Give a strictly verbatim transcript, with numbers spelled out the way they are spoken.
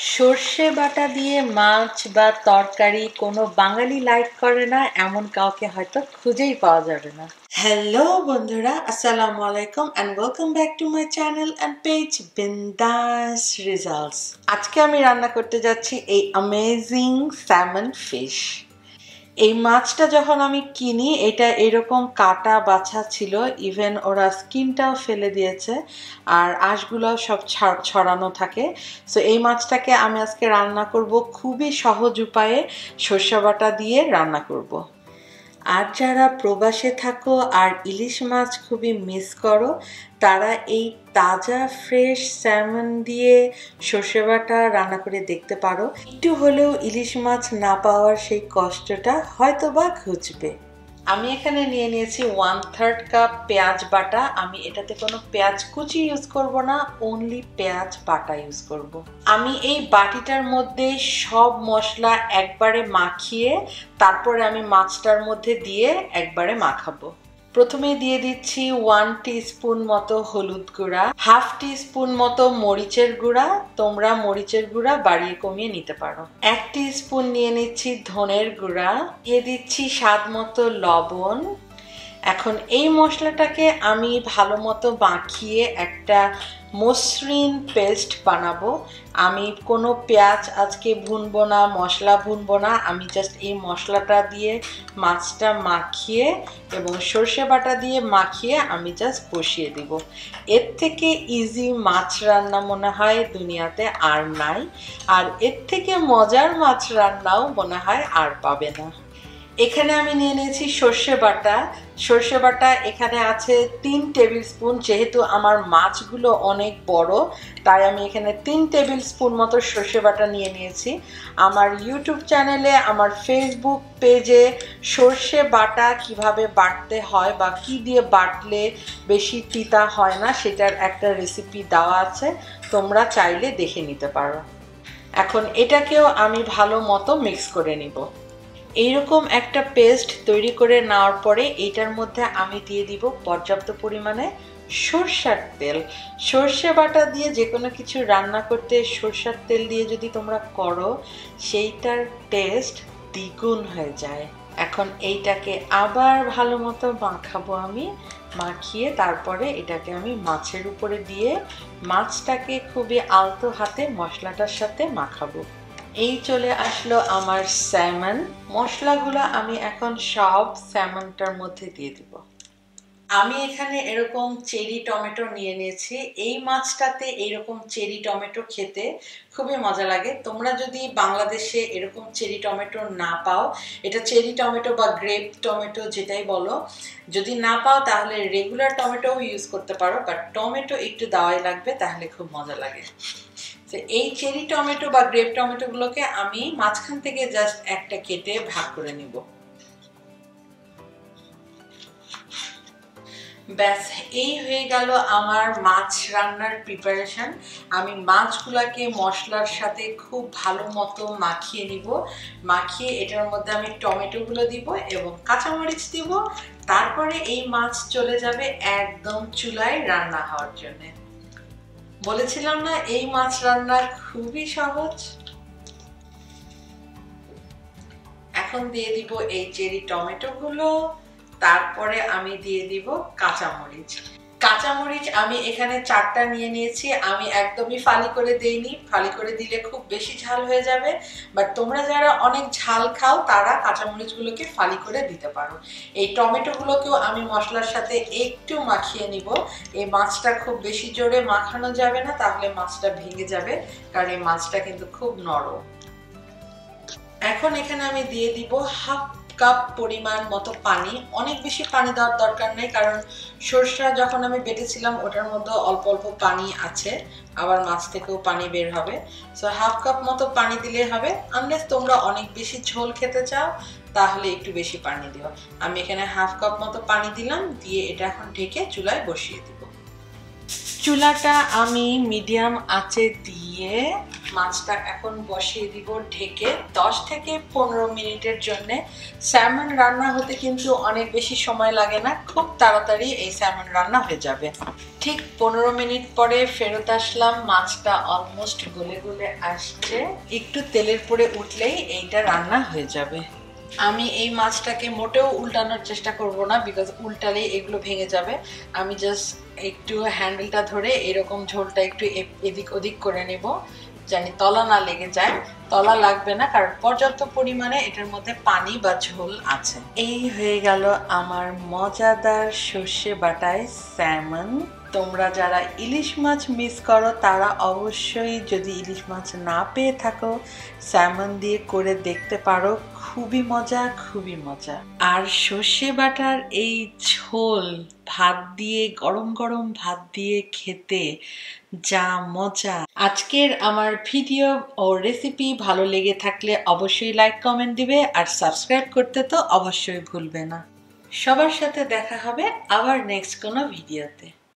সর্ষে বাটা দিয়ে মাছ বা তরকারি কোনো বাঙালি লাইক করে না এমন কাউকে হয়তো খুঁজেই পাওয়া যাবে না। হ্যালো বন্ধুরা, আসসালামু আলাইকুম and welcome back to my channel and page বিন্দাস রিজাল্টস। আজকে আমি রান্না করতে যাচ্ছি এই অ্যামেজিং স্যামন ফিশ। এই মাছটা যখন আমি কিনি এটা এরকম কাটা বাছা ছিল, ইভেন ওরা স্কিনটাও ফেলে দিয়েছে আর আঁশগুলোও সব ছড়ানো থাকে। সো এই মাছটাকে আমি আজকে রান্না করব খুবই সহজ উপায়ে, সরষে বাটা দিয়ে রান্না করব। আর যারা প্রবাসে থাকো আর ইলিশ মাছ খুবই মিস করো, তারা এই তাজা ফ্রেশ স্যামন দিয়ে সর্ষে বাটা রান্না করে দেখতে পারো। একটু হলেও ইলিশ মাছ না পাওয়ার সেই কষ্টটা হয়তো বা ঘুচবে। আমি এখানে নিয়ে নিয়েছি ওয়ান থার্ড কাপ পেঁয়াজ বাটা। আমি এটাতে কোনো পেঁয়াজ কুচি ইউজ করব না, অনলি পেঁয়াজ বাটা ইউজ করব। আমি এই বাটিটার মধ্যে সব মশলা একবারে মাখিয়ে তারপরে আমি মাছটার মধ্যে দিয়ে একবারে মাখাবো। প্রথমে দিয়ে দিচ্ছি ওয়ান টিস্পুন মতো হলুদ গুঁড়া, হাফ টিস্পুন মতো মরিচের গুঁড়া, তোমরা মরিচের গুঁড়া বাড়িয়ে কমিয়ে নিতে পারো। এক টিস্পুন নিয়ে নিচ্ছি ধনের গুঁড়া, দিয়ে দিচ্ছি স্বাদ মতো লবণ। এখন এই মশলাটাকে আমি ভালো মতো মাখিয়ে একটা মসৃণ পেস্ট বানাবো। আমি কোনো পেঁয়াজ আজকে ভুনবো না, মশলা ভুনবো না, আমি জাস্ট এই মশলাটা দিয়ে মাছটা মাখিয়ে এবং সর্ষে বাটা দিয়ে মাখিয়ে আমি জাস্ট বসিয়ে দিব। এর থেকে ইজি মাছ রান্না মনে হয় দুনিয়াতে আর নাই, আর এর থেকে মজার মাছ রান্নাও মনে হয় আর পাবে না। এখানে আমি নিয়ে নিয়েছি সর্ষে বাটা। সর্ষে বাটা এখানে আছে তিন টেবিল স্পুন। যেহেতু আমার মাছগুলো অনেক বড়, তাই আমি এখানে তিন টেবিল স্পুন মতো সর্ষে বাটা নিয়ে নিয়েছি। আমার ইউটিউব চ্যানেলে, আমার ফেসবুক পেজে সর্ষে বাটা কিভাবে বাটতে হয় বা কি দিয়ে বাটলে বেশি তিতা হয় না সেটার একটা রেসিপি দেওয়া আছে, তোমরা চাইলে দেখে নিতে পারো। এখন এটাকেও আমি ভালো মতো মিক্স করে নিব। এইরকম একটা পেস্ট তৈরি করে নেওয়ার পরে এইটার মধ্যে আমি দিয়ে দিব পর্যাপ্ত পরিমাণে সরষের তেল। সর্ষে বাটা দিয়ে যে কোনো কিছু রান্না করতে সরষের তেল দিয়ে যদি তোমরা করো, সেইটার টেস্ট দ্বিগুণ হয়ে যায়। এখন এইটাকে আবার ভালো মতো মাখাবো আমি। মাখিয়ে তারপরে এটাকে আমি মাছের উপরে দিয়ে মাছটাকে খুবই আলতো হাতে মশলাটার সাথে মাখাবো। এই চলে আসলো আমার স্যামন। মশলাগুলো আমি এখন সব স্যামনটার মধ্যে দিয়ে দিব। আমি এখানে এরকম চেরি টমেটো নিয়ে নিয়েছি। এই মাছটাতে এইরকম চেরি টমেটো খেতে খুবই মজা লাগে। তোমরা যদি বাংলাদেশে এরকম চেরি টমেটো না পাও, এটা চেরি টমেটো বা গ্রেপ টমেটো যেটাই বলো, যদি না পাও তাহলে রেগুলার টমেটোও ইউজ করতে পারো, বাট টমেটো একটু দেওয়াই লাগবে, তাহলে খুব মজা লাগে। তো এই চেরি টমেটো বা গ্রেপ টমেটোগুলোকে আমি মাঝখান থেকে জাস্ট একটা কেটে ভাগ করে নিব। ব্যাস, এই হয়ে গেল আমার মাছ রান্নার প্রিপারেশন। আমি মাছগুলোকে মশলার সাথে খুব ভালো মতো মাখিয়ে নিব। মাখিয়ে এটার মধ্যে আমি টমেটোগুলো দিব এবং কাঁচামরিচ দিব। তারপরে এই মাছ চলে যাবে একদম চুলায় রান্না হওয়ার জন্য। বলেছিলাম না এই মাছ রান্না খুবই সহজ। এখন দিয়ে দিব এই চেরি টমেটো গুলো, তারপরে আমি দিয়ে দিব কাঁচামরিচ। কাঁচামরিচ আমি এখানে চারটা নিয়ে নিয়েছি। আমি একদমই ফালি করে দেইনি, ফালি করে দিলে খুব বেশি ঝাল হয়ে যাবে, বাট তোমরা যারা অনেক ঝাল খাও তারা কাঁচামরিচগুলোকে ফালি করে দিতে পারো। এই টমেটোগুলোকেও আমি মশলার সাথে একটু মাখিয়ে নিব। এই মাছটা খুব বেশি জোরে মাখানো যাবে না, তাহলে মাছটা ভেঙে যাবে, কারণ এই মাছটা কিন্তু খুব নরম। এখন এখানে আমি দিয়ে দিব হাফ কাপ পরিমাণ মতো পানি। অনেক বেশি পানি দেওয়ার দরকার নেই, কারণ সরষা যখন আমি বেটেছিলাম ওটার মধ্যে অল্প অল্প পানি আছে, আবার মাছ থেকেও পানি বের হবে। সো হাফ কাপ মতো পানি দিলে হবে, আনলেস তোমরা অনেক বেশি ঝোল খেতে চাও তাহলে একটু বেশি পানি দিও। আমি এখানে হাফ কাপ মতো পানি দিলাম, দিয়ে এটা এখন ঢেকে চুলায় বসিয়ে দিব। চুলাটা আমি মিডিয়াম আঁচে দিয়ে মাছটা এখন বসিয়ে দিব ঢেকে দশ থেকে পনেরো মিনিটের জন্য। স্যালমন রান্না হতে কিন্তু অনেক বেশি সময় লাগে না, খুব তাড়াতাড়ি এই স্যালমন রান্না হয়ে যাবে। ঠিক পনেরো মিনিট পরে ফেরত আসলাম, মাছটা অলমোস্ট গলে গলে আসছে, একটু তেলের পরে উঠলেই এইটা রান্না হয়ে যাবে। আমি এই মাছটাকে মোটেও উল্টানোর চেষ্টা করব না, বিকজ উল্টালেই এগুলো ভেঙে যাবে। আমি জাস্ট একটু হ্যান্ডেলটা ধরে এরকম ঝোলটা একটু এদিক ওদিক করে নেব, জানি তলা না লেগে যায়। তলা লাগবে না, কারণ পর্যাপ্ত পরিমাণে এটার মধ্যে পানি বা ঝোল আছে। এই হয়ে গেল আমার মজাদার সর্ষে বাটায় স্যালমন। তোমরা যারা ইলিশ মাছ মিস করো তারা অবশ্যই, যদি ইলিশ মাছ না পেয়ে থাকো, স্যালমন দিয়ে করে দেখতে পারো। খুবই মজা, খুবই মজা। আর সর্ষে বাটার এই ঝোল ভাত দিয়ে, গরম গরম ভাত দিয়ে খেতে যা মজা। আজকের আমার ভিডিও ও রেসিপি ভালো লেগে থাকলে অবশ্যই লাইক কমেন্ট দিবে, আর সাবস্ক্রাইব করতে তো অবশ্যই ভুলবে না। সবার সাথে দেখা হবে আবার নেক্সট কোনো ভিডিওতে।